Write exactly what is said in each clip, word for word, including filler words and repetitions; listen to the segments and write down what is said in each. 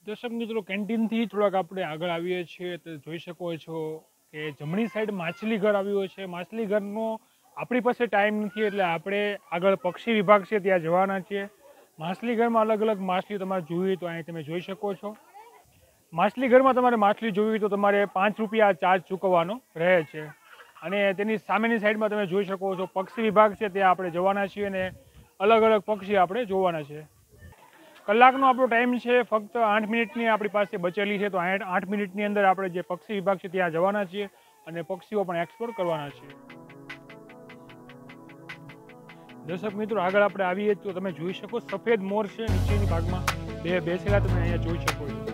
દર્શક મિત્રો, કેન્ટીનથી થોડાક આપણે આગળ આવીએ છીએ તો જોઈ શકો છો કે જમણી સાઈડ માછલી ઘર આવ્યું છે. માછલી ઘરનો આપણી પાસે ટાઈમ નથી એટલે આપણે આગળ પક્ષી વિભાગ છે ત્યાં જવાના છીએ. માછલી ઘરમાં અલગ અલગ માછલી તમારે જોવી તો અહીં તમે જોઈ શકો છો. માછલી ઘરમાં તમારે માછલી જોવી તો તમારે પાંચ રૂપિયા ચાર્જ ચૂકવવાનો રહે છે. અને તેની સામેની સાઈડમાં તમે જોઈ શકો છો પક્ષી વિભાગ છે ત્યાં આપણે જવાના છીએ અને અલગ અલગ પક્ષી આપણે જોવાના છે. કલાકનો આપણો ટાઈમ છે, ફક્ત આઠ મિનિટની આપણી પાસે બચેલી છે. તો આઠ આઠ મિનિટની અંદર આપણે જે પક્ષી વિભાગ છે ત્યાં જવાના છીએ અને પક્ષીઓ પણ એક્સપ્લોર કરવાના છીએ. દર્શક મિત્રો, આગળ આપણે આવીએ તો તમે જોઈ શકો સફેદ મોર છે નીચેની ભાગમાં બે બેસેલા તમે અહીંયા જોઈ શકો છો.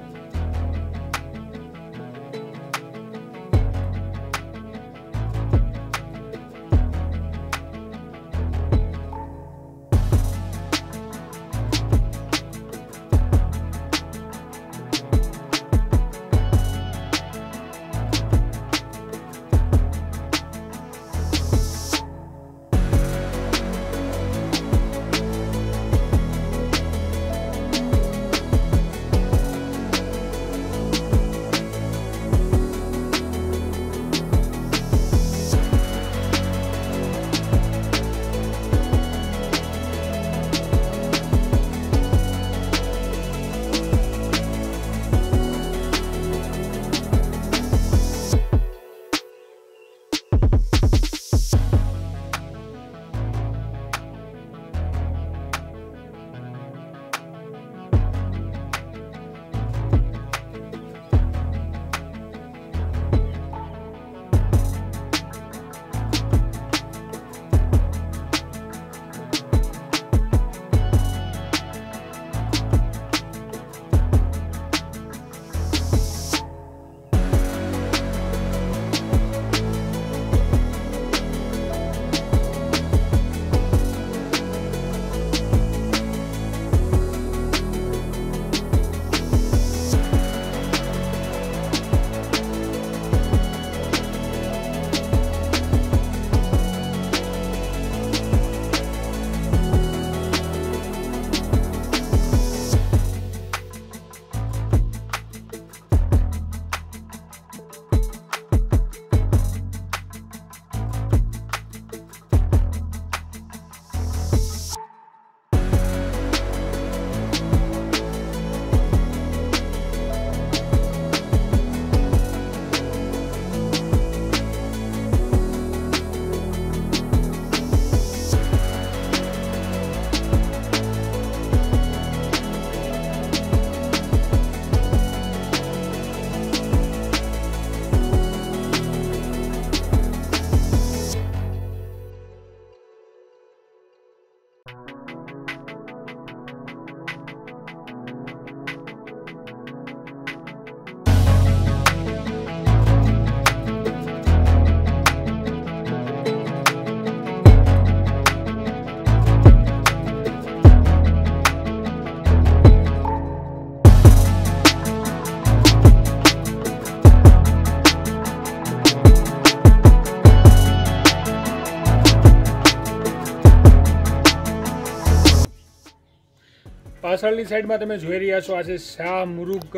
પાછળની સાઈડમાં તમે જોઈ રહ્યા છો આ છે શાહમૃગ,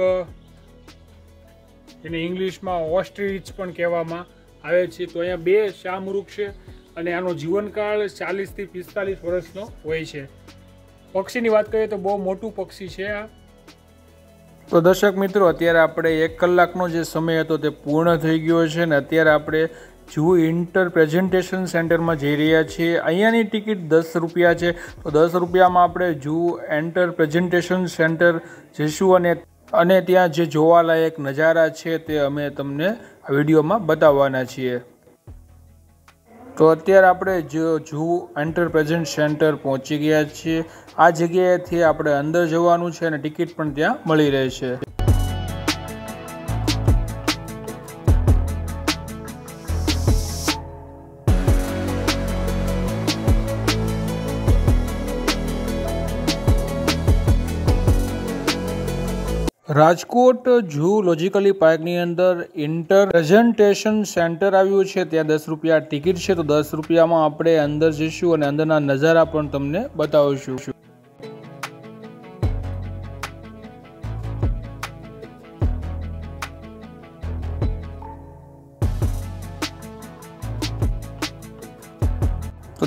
એને ઇંગ્લિશમાં ઓસ્ટ્રીચ પણ કહેવામાં આવે છે. તો અહીંયા બે શાહમૃગ છે અને આનો જીવનકાળ ચાલીસથી પિસ્તાલીસ વર્ષનો હોય છે. પક્ષીની વાત કરીએ તો બહુ મોટું પક્ષી છે આ. તો દર્શક મિત્રો, અત્યારે આપણે એક કલાકનો જે સમય હતો તે પૂર્ણ થઈ ગયો છે ને અત્યારે આપણે જૂ ઇન્ટર પ્રેઝન્ટેશન સેન્ટરમાં જઈ રહ્યા છીએ. અહીંયાની ટિકિટ દસ રૂપિયા છે. તો દસ રૂપિયામાં આપણે જૂ એન્ટર પ્રેઝન્ટેશન સેન્ટર જઈશું અને અને ત્યાં જે જોવાલાયક નજારા છે તે અમે તમને આ વિડીયોમાં બતાવવાના છીએ. તો અત્યારે આપણે જો જૂ એન્ટર પ્રેઝન્ટ સેન્ટર પહોંચી ગયા છીએ. આ જગ્યાએથી આપણે અંદર જવાનું છે અને ટિકિટ પણ ત્યાં મળી રહે છે. રાજકોટ ઝૂલોજીકલી પાર્કની અંદર ઇન્ટર પ્રેઝન્ટેશન સેન્ટર આવ્યું છે. ત્યાં દસ રૂપિયા ટિકિટ છે. તો દસ રૂપિયામાં આપણે અંદર જઈશું અને અંદરના નજારા પણ તમને બતાવીશું.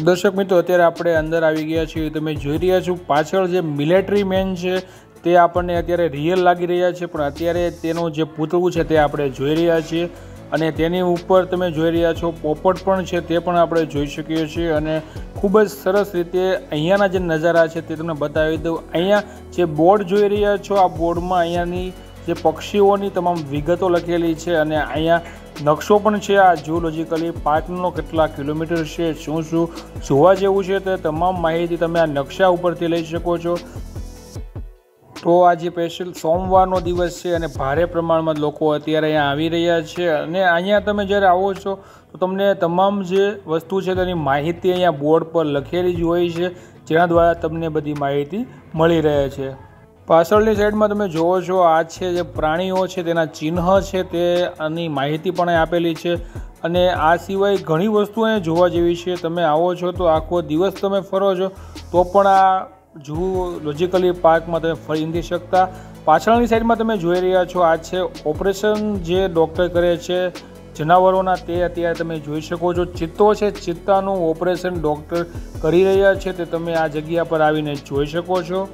દર્શક મિત્રો, અત્યારે આપણે અંદર આવી ગયા છીએ. તમે જોઈ રહ્યા છો પાછળ જે મિલિટરી મેન છે તે આપણને અત્યારે રિયલ લાગી રહ્યા છે, પણ અત્યારે તેનું જે પૂતળું છે તે આપણે જોઈ રહ્યા છીએ. અને તેની ઉપર તમે જોઈ રહ્યા છો પોપટ પણ છે, તે પણ આપણે જોઈ શકીએ છીએ. અને ખૂબ જ સરસ રીતે અહીંયાના જે નજારા છે તે તમને બતાવી દઉં. અહીંયા જે બોર્ડ જોઈ રહ્યા છો, આ બોર્ડમાં અહીંયાની જે પક્ષીઓની તમામ વિગતો લખેલી છે. અને અહીંયા નકશો પણ છે આ ઝૂલોજિકલી પાર્કનો, કેટલા કિલોમીટર છે, શું શું જોવા જેવું છે, તે તમામ માહિતી તમે આ નકશા ઉપરથી લઈ શકો છો. તો આજે સ્પેશિયલ સોમવારનો દિવસ છે અને ભારે પ્રમાણમાં લોકો અત્યારે અહીંયા આવી રહ્યા છે. અને અહીંયા તમે જ્યારે આવો છો તો તમને તમામ જે વસ્તુ છે તેની માહિતી અહીંયા બોર્ડ પર લખેલી જ હોય છે, જેના દ્વારા તમને બધી માહિતી મળી રહે છે. પાછળની સાઈડમાં તમે જુઓ છો આ છે જે પ્રાણીઓ છે તેના ચિહ્ન છે, તે આની માહિતી પણ આપેલી છે. અને આ સિવાય ઘણી વસ્તુઓ અહીંયા જોવા જેવી છે. તમે આવો છો તો આખો દિવસ તમે ફરો છો તો પણ આ ઝૂલોજિકલી પાર્કમાં તમે ફરી નથી શકતા. પાછળની સાઈડમાં તમે જોઈ રહ્યા છો આ છે ઓપરેશન જે ડૉક્ટર કરે છે જનાવરોના, તે અત્યારે તમે જોઈ શકો છો. ચિત્તો છે, ચિત્તાનું ઓપરેશન ડૉક્ટર કરી રહ્યા છે, તે તમે આ જગ્યા પર આવીને જોઈ શકો છો.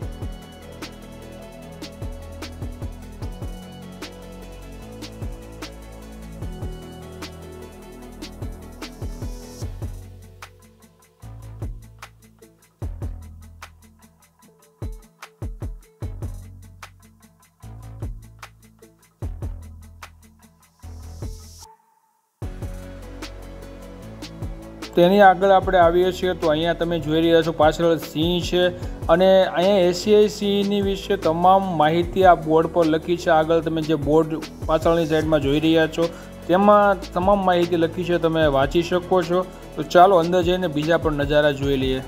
તેની આગળ આપણે આવીએ છીએ તો અહીંયા તમે જોઈ રહ્યા છો પાછળ સિંહ છે. અને અહીંયા એશિયાઈ સિંહની વિશે તમામ માહિતી આ બોર્ડ પર લખી છે. આગળ તમે જે બોર્ડ પાછળની સાઈડમાં જોઈ રહ્યા છો તેમાં તમામ માહિતી લખી છે, તમે વાંચી શકો છો. તો ચાલો અંદર જઈને બીજા પણ નજારા જોઈ લઈએ.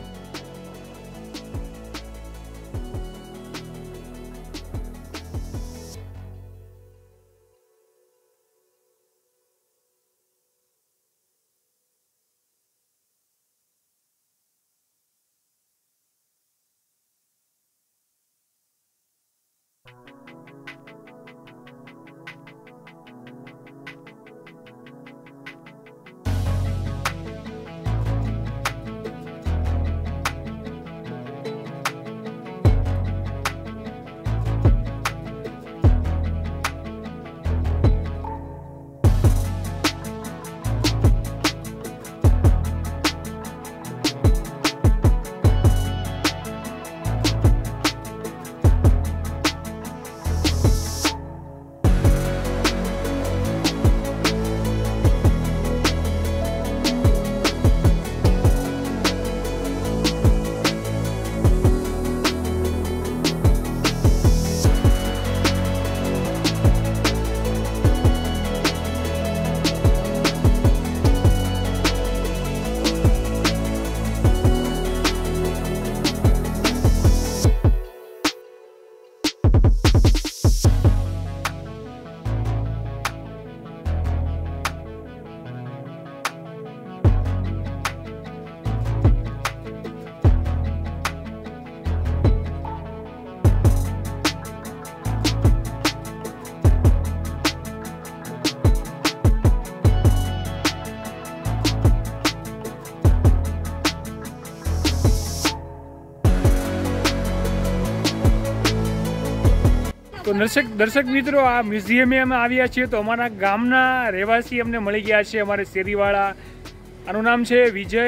તો દર્શક દર્શક મિત્રો, આ મ્યુઝિયમે અમે આવ્યા છીએ તો અમારા ગામના રહેવાસી અમને મળી ગયા છે, અમારે શેરીવાળા. આનું નામ છે વિજય.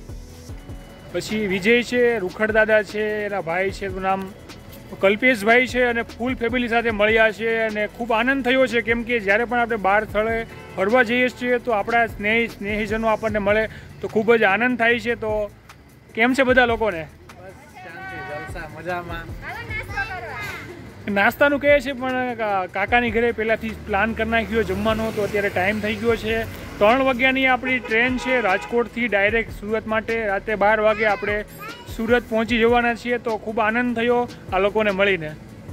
પછી વિજય છે, રૂખડ દાદા છે, એના ભાઈ છે એનું નામ કલ્પેશભાઈ છે. અને ફૂલ ફેમિલી સાથે મળ્યા છે અને ખૂબ આનંદ થયો છે, કેમ કે જ્યારે પણ આપણે બહાર સ્થળે ફરવા જઈએ છીએ તો આપણા સ્નેહી સ્નેહીજનો આપણને મળે તો ખૂબ જ આનંદ થાય છે. તો કેમ છે બધા લોકોને? મજામાં. નાસ્તાનું કહે છે પણ કાકાની ઘરે પહેલાંથી પ્લાન કરી નાખ્યો જમવાનો, તો અત્યારે ટાઈમ થઈ ગયો છે. ત્રણ વાગ્યાની આપણી ટ્રેન છે રાજકોટથી ડાયરેક્ટ સુરત માટે. રાતે બાર વાગે આપણે સુરત પહોંચી જવાના છીએ. તો ખૂબ આનંદ થયો આ લોકોને મળીને.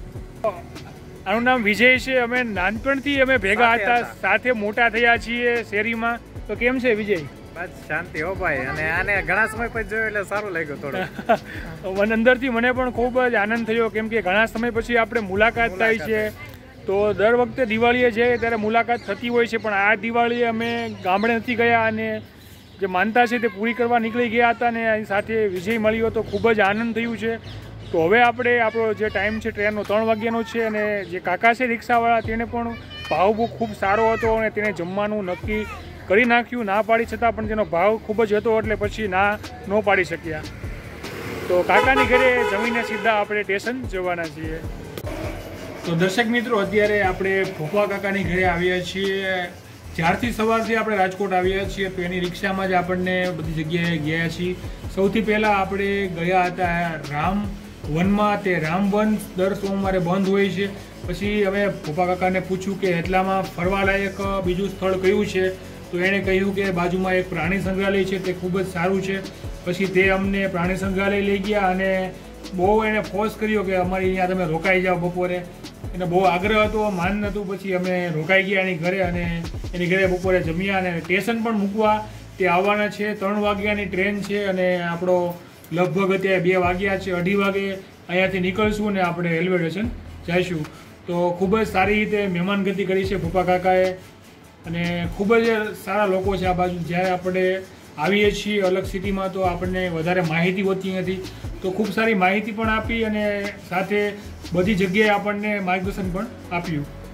આનું નામ વિજય છે. અમે નાનપણથી અમે ભેગા હતા, સાથે મોટા થયા છીએ શેરીમાં. તો કેમ છે વિજય? બસ શાંતિ હો ભાઈ. અને આને ઘણા સમય પછી જોયું એટલે સારું લાગ્યું થોડું. મને અંદરથી મને પણ ખૂબ જ આનંદ થયો, કેમ કે ઘણા સમય પછી આપણે મુલાકાત થઈ છે. તો દર વખતે દિવાળીએ જઈએ ત્યારે મુલાકાત થતી હોય છે, પણ આ દિવાળીએ અમે ગામડે નથી ગયા અને જે માનતા છે તે પૂરી કરવા નીકળી ગયા હતા અને એની સાથે વિજય મળ્યો તો ખૂબ જ આનંદ થયું છે. તો હવે આપણે આપણો જે ટાઈમ છે ટ્રેનનો ત્રણ વાગ્યાનો છે અને જે કાકા છે રિક્ષાવાળા તેને પણ ભાવ બહુ ખૂબ સારો હતો અને તેને જમવાનું નક્કી કરી નાખ્યું. ના પાડી છતાં પણ તેનો ભાવ ખૂબ જ હતો એટલે પછી ના ન પાડી શક્યા. તો કાકાની ઘરે જમીને સીધા આપણે સ્ટેશન જવાના છીએ. તો દર્શક મિત્રો અત્યારે આપણે ફોફા કાકાની ઘરે આવ્યા છીએ. જ્યારથી સવારથી આપણે રાજકોટ આવ્યા છીએ તો એની રિક્ષામાં જ આપણને બધી જગ્યાએ ગયા છીએ. સૌથી પહેલાં આપણે ગયા હતા રામ વનમાં. તે રામ વન દર સોમવારે બંધ હોય છે. પછી અમે ફોફા કાકાને પૂછ્યું કે એટલામાં ફરવાલાયક બીજું સ્થળ કયું છે તો એણે કહ્યું કે બાજુમાં એક પ્રાણી સંગ્રહાલય છે તે ખૂબ જ સારું છે. પછી તે અમને પ્રાણી સંગ્રહાલય લઈ ગયા અને બહુ એણે ફોર્સ કર્યો કે અમારી અહીંયા તમે રોકાઈ જાઓ બપોરે. એને બહુ આગ્રહ હતો, માન નહોતું. પછી અમે રોકાઈ ગયા એની ઘરે અને એની ઘરે બપોરે જમ્યા અને સ્ટેશન પણ મૂકવા તે આવવાના છે. ત્રણ વાગ્યાની ટ્રેન છે અને આપણો લગભગ અત્યારે બે વાગ્યા છે. અઢી વાગે અહીંયાથી નીકળશું અને આપણે રેલવે સ્ટેશન જઈશું. તો ખૂબ જ સારી રીતે મહેમાનગતિ કરી છે ફોફા કાકાએ અને ખૂબ જ સારા લોકો છે આ બાજુ. જ્યારે આપણે આવીએ છીએ અલગ સિટીમાં તો આપણને વધારે માહિતી હોતી નથી, તો ખૂબ સારી માહિતી પણ આપી અને સાથે બધી જગ્યાએ આપણને માર્ગદર્શન પણ આપ્યું.